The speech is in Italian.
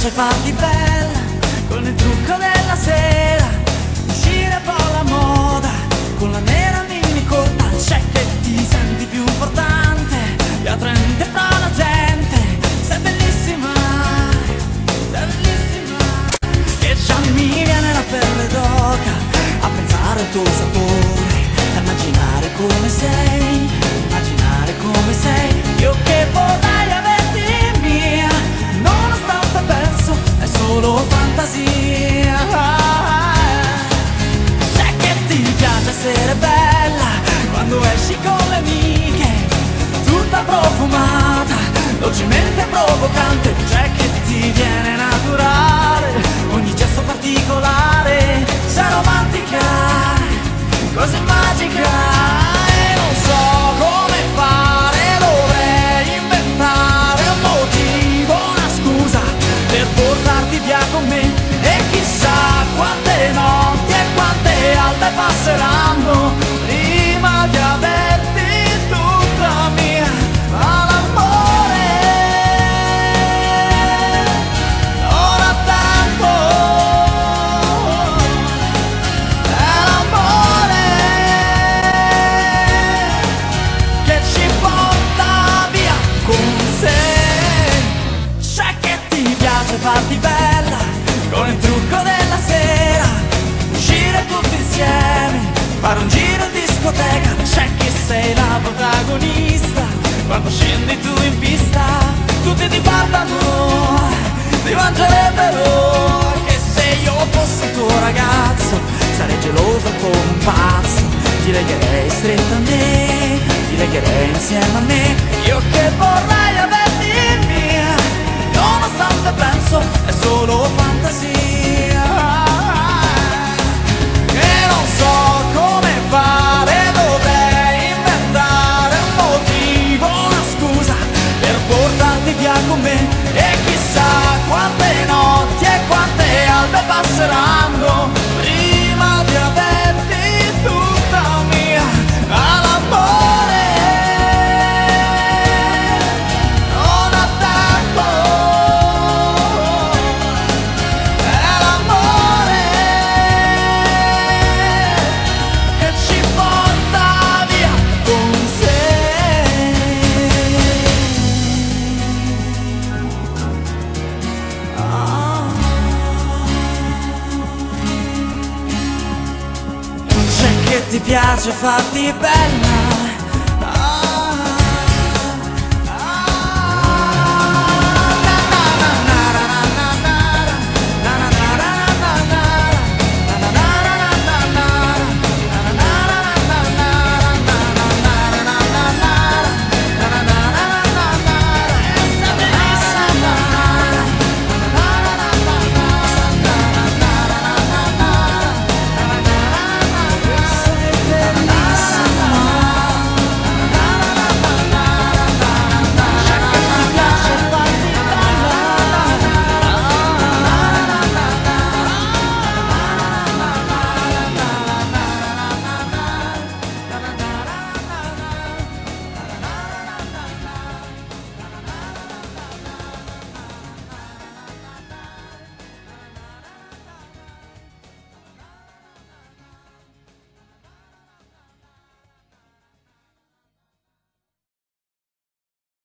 piace farti bella con il trucco della sera, uscire un po' la moda con la nera mini corta. C'è che ti senti più importante e attraente fra la gente. Sei bellissima, che già mi viene la pelle d'oca a pensare al tuo sapore, a immaginare come sei, immaginare come sei. Io che vorrei averti mia, nonostante penso è solo fantasia. Sai che ti piace essere bella quando esci con le amiche, tutta profumata, dolcemente provocante. C'è che ti viene naturale ogni gesto particolare. Sei romantica, così magica, e non so come fare. Dovrei inventare un motivo, una scusa per portarti via con me. E chissà quante notti e quante albe passeranno prima di averti tutta mia. All'amore non ha tempo, è l'amore che ci porta via con sé. C'è che ti piace farti bella con il trucco della sera, uscire tutti insieme, fare un giro in discoteca. C'è che sei la protagonista quando scendi tu in pista, tutti ti guardano, ti mangerebbero. Che se io fossi il tuo ragazzo sarei geloso come un pazzo, ti legherei stretto a me, ti legherei insieme a me. Io che vorrei averti mia, nonostante penso è solo fantasia. E non so come fare, dovrei inventare un motivo, una scusa per portarti via con me. E chissà quante notti e quante albe passeranno prima di averti tutta mia. All'amore non ha tempo, è l'amore che ci porta via con sé. C'è che ti piace farti bella